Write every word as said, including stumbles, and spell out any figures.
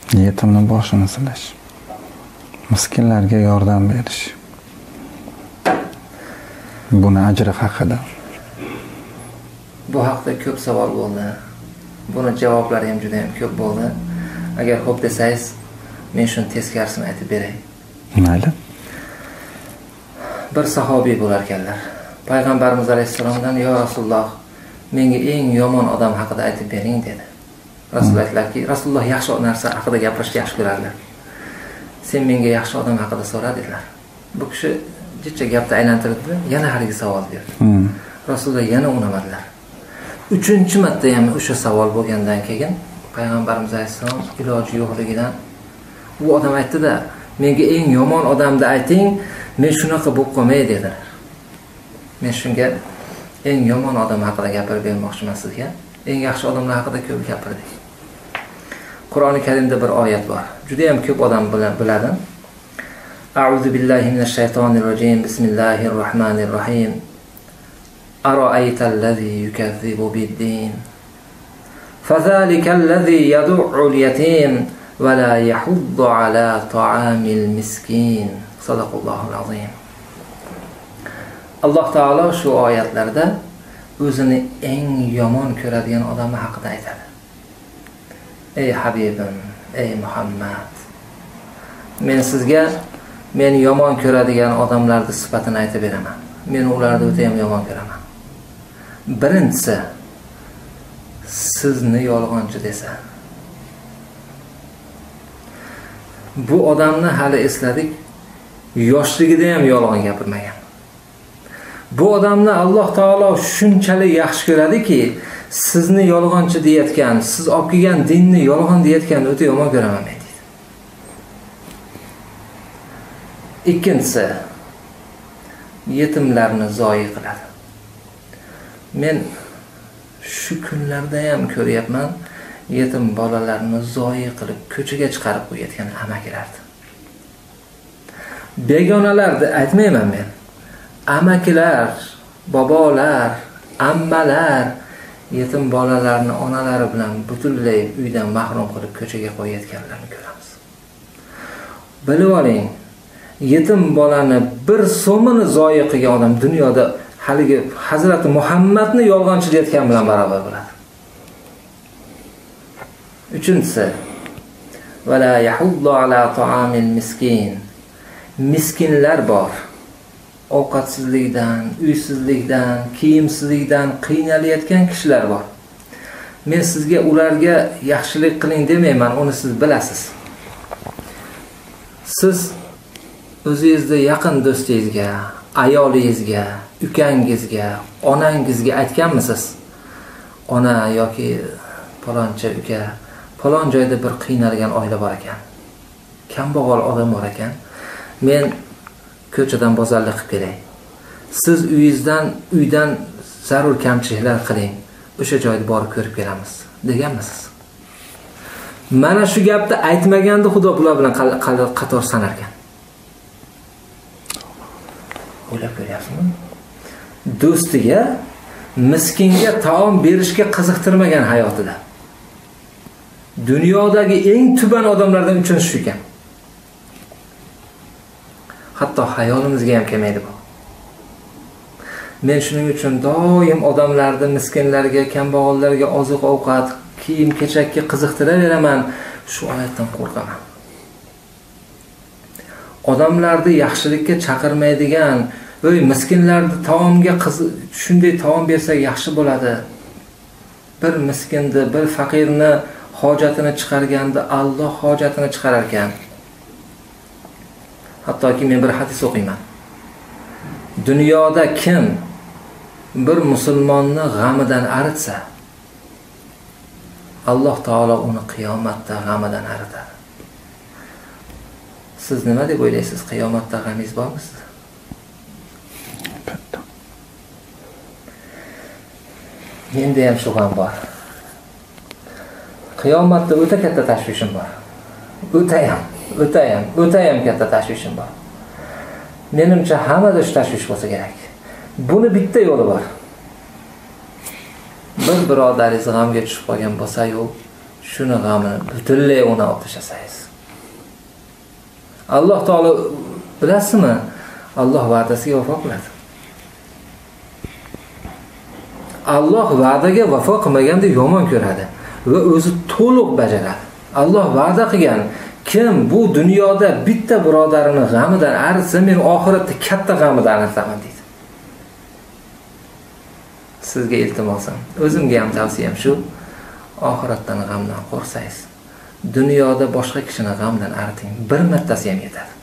yetimning boshini silash, miskinlarga yordam berish. Buni ajri haqida. Bu haqda ko'p savol bo'ldi. Buni javoblari ham juda ham ko'p bo'ldi. Agar xo'p desangiz, men shuni teskarisini aytib beray. Mayli. Bir sahobiy bo'lar ekanlar. Payg'ambarimiz alayhisalomdan: "Ya Rasululloh, menga eng yomon odam haqida aytib bering" dedi. Rasululloh aytdilarki, Rasululloh yaxshi narsa haqida gapirishni yaxshi ko'rarlar. "Sen menga yaxshi odam haqida so'ra" dedilar. Bu kishi jicha gapni aylantirdi, yana haligi savol berdi. Hmm. Rasululloh yana unamadilar. Uchinchi marta ham o'sha savol bo'lgandan keyin Payg'ambarimiz alayhisalom iloji yo'qligidan u odam aytdi-da, "Menga eng yomon odamni ayting, men shunaqa bo'lib qolmay" dedilar. Men shunga eng yomon odam haqida gapirib bermoqchiman sizga. Eng yaxshi odamlar haqida ko'p gapirdik. Qur'oni Karimda bir oyat bor. Juda ham ko'p odam biladi. A'udhu billahi minash shaytonir rojim. Bismillahir rohmanir rohim. Ara'aytallazi yukazzibu bid-din. Fazalikallazi yad'u'ul yatim va la yahuddu ala ta'amil miskin. Sadaqallohul azim. Alloh taolo shu oyatlarda o'zini eng yomon ko'radigan odam haqida aytadi. Ey Habibim, ey Muhammad, men sizga men yomon ko'radigan odamlarning sifatini aytib beraman. Men ularni o'ta ham yomon ko'raman. Birinchisi, sizni yolg'onchi desa. Bu odamni hali esladik, yoshligida ham yolg'on gapirmagan. Bu odamni Alloh taolo shunchalik yaxshi ko'radiki, sizni yolg'onchi deyotgan, siz olib kelgan dinni yolg'on deyotgan o'ta yomon ko'raman men deydi. Ikkinchisi, yetimlarni zoyi qiladi. Men shu kunlarda ham ko'ryapman, yetim bolalarni zoyi qilib ko'chaga chiqarib qo'yayotgan amakilarni. Begonalarni aytmayman men. Amakilar, bobolar, ammalar yetim bolalarni onalari bilan butunlay uydan mahrum qilib ko'chaga qo'yayotganlarni ko'ramiz. Bilib oling, yetim bolani bir so'mini zoyi qilgan odam dunyoda haligi Hazrati Muhammadni yolg'onchi deyotgan bilan barobar bo'ladi. Uchinchisi, va la yahuddu ala ta'amil miskin. Miskinlar bor. Ovqatsizlikdan, uysizlikdan, kiyimsizlikdan qiynalayotgan kishilar bor. Men sizga ularga yaxshilik qiling demayman, uni siz bilasiz. Siz o'zingizga yaqin do'stingizga, ayolingizga, ukangizga, onangizga aytganmisiz? Ona yoki paloncha uka, palon joyda bir qiynalgan oila bor ekan. Kambag'al odam bor ekan. Men ko'chadan bozorlik qilib kelay. Siz uyingizdan, uydan zarur kamchiliklar qiling. O'sha joyda borib ko'rib kelamiz, deganmisiz? Mana shu gapni aytmaganda Xudo bular bilan qator sanar ekan. O'ylab ko'ryapsizmi? Do'stiga, miskinga taom berishga qiziqtirmagan hayotida. Dunyodagi eng tuban odamlardan uchinchi shu ekan. Hatto hayolimizga ham kelmaydi bu. Men shuning uchun doim odamlarni miskinlarga, kambag'allarga oziq-ovqat, kiyim-kechakka qiziqtiraveraman. Shu oyatdan qo'rqaman. Odamlarni yaxshilikka chaqirmaydigan, "Voy, miskinlarni taomga shunday taom bersak yaxshi bo'ladi." Bir miskinni, bir faqirni hojatini chiqarganda Alloh hojatini chiqarar ekan. Hattoki men bir hadis o'qiyman. Dunyoda kim bir musulmonni g'amidan aritsa, Alloh taolo uni qiyomatda g'amidan aritadi. Siz nima deb o'ylaysiz? Qiyomatda g'amingiz bormi siz? Menda ham shu g'am bor. Qiyomatda o'ta katta tashvishim bor. O'ta ham, o'ta ham, o'ta ham katta tashvishim bor. Menimcha hammada shu tashvish bo'lsa kerak. Buni bitta yo'li bor. Bir birodaringiz g'amga tushib qolgan bo'lsa-yu, shuni g'amini butunlay o'na olib tashlasangiz. Alloh taolo bilasizmi? Alloh va'dasiga vafo qiladi. Alloh va'daga vafo qilmaganda yomon ko'radi va o'zi to'liq bajaradi. Alloh va'da qilgan, kim bu dunyoda bitta birodarini g'amidan arisa, men oxiratda katta g'amidan aritaman deydi. Sizga iltimosim, o'zimga ham tavsiyam shu, oxiratdan g'amdan qo'rqsangiz, dunyoda boshqa kishini g'amdan ariting, bir martasi ham yetadi.